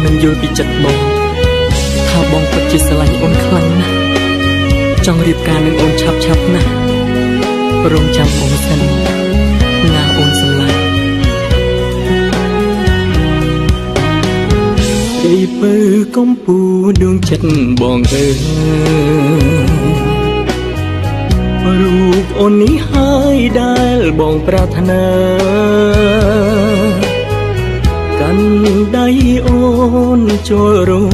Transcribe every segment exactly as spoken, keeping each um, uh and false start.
នឹងយល់ពីចិត្តបងថាបងពិតជាស្រឡាញ់អូនខ្លាំងណាស់ចង់រៀបការនឹងអូនឆាប់ឆាប់ណាស់រងចាំអូនសិនណាអូនស្រឡាញ់ពីពើកំពូដួងចិត្តបងអើយរូបអូននេះហើយដែលបងប្រាថ្នាកាន់ដៃអូនចូលរង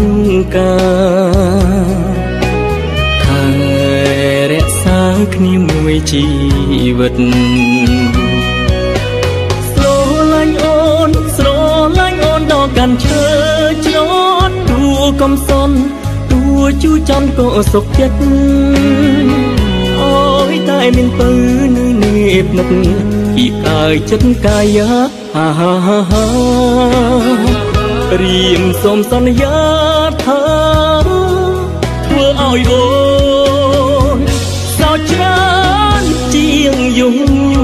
ការថែរក្សាគ្នាមួយជីវិតស្រឡាញ់អូនស្រឡាញ់អូនដល់កាន់ឈើជ្រត់ទួកំសន់ទួជូរចំក៏សុខចិត្តអូយតែមានពើនៅនេះនឹកពីកាយចិត្តកាយាហាហាហាហារៀមសូមសន្យាថាធ្វើឲ្យអូនសោកច្រើនជាងយំ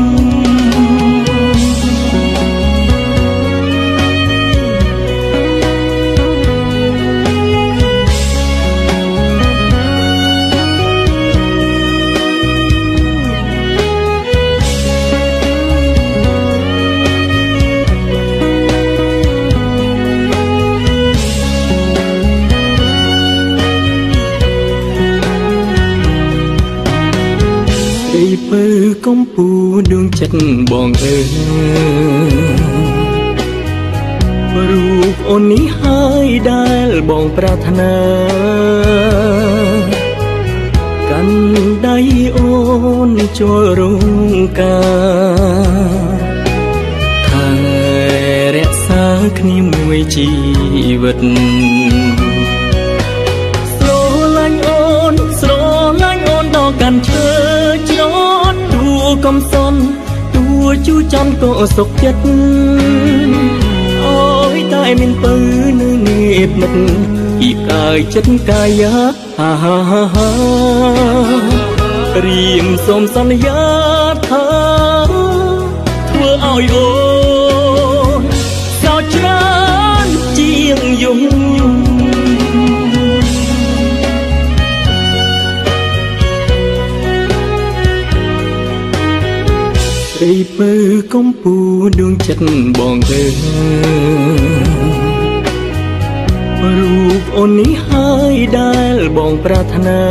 ពើកំពូដួងចិត្តបងអើយរូបអូននេះហើយដែលបងប្រាថ្នាកាន់ដៃអូនចូលរងការថែរក្សាគ្នាមួយជីវិតស្រឡាញ់អូនស្រឡាញ់អូនដល់កាន់ឈើកំសន់ទួជូរចំក៏សុខចិត្តអូយតែមានពើនៅនេះនឹកពីកាយចិត្តកាយាហាហាហាហារៀមសូមសន្យាថាធ្វើឲ្យអូនសោកច្រើនជាងយំពីពើកំពូដួងចិត្តបងអើយរូបអូននេះហើយដែលបងប្រាថ្នា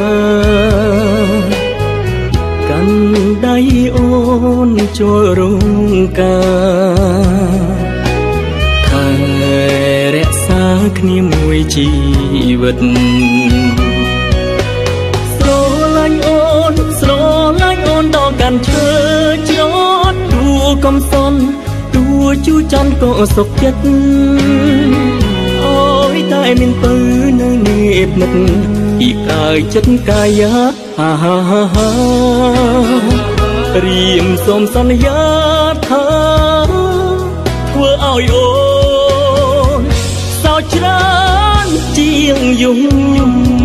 កាន់ដៃអូនចូលរងការថែរក្សាគ្នាមួយជីវិតស្រឡាញ់អូនស្រឡាញ់អូនដល់កាន់ឈើកំសន់ទួជូរចំក៏សុខចិត្តអូយតែមានពើនៅនេះនឹកពីកាយចិត្តកាយាហាហាហាហារៀមសូមសន្យាថាធ្វើឲ្យអូនសោកច្រើនជាងយំ